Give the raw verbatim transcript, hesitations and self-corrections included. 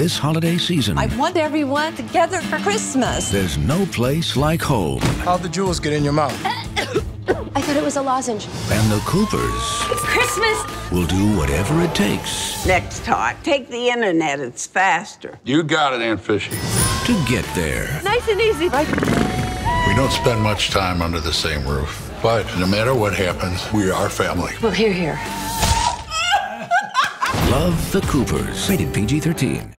this holiday season, I want everyone together for Christmas. there's no place like home. How'd the jewels get in your mouth? I thought it was a lozenge. And the Coopers It's Christmas! will do whatever it takes Next time, take the internet. It's faster. You got it, Aunt Fishy. to get there. Nice and easy, right? We don't spend much time under the same roof. But no matter what happens, we are family. Well, here, here. Love the Coopers. Rated P G thirteen.